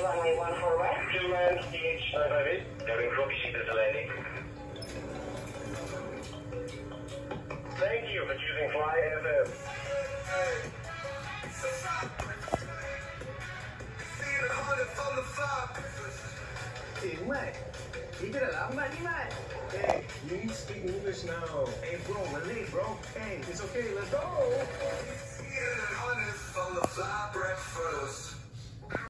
runway 14 right. To land DH958, having copy seekers to landing. Thank you for choosing Fly FM. Hey, Mat. Kita dah lambat ni, Mat. Hey, you need to speak English now. Hey, bro, we're late, bro. Hey, it's okay, let's go. On the fly breakfast.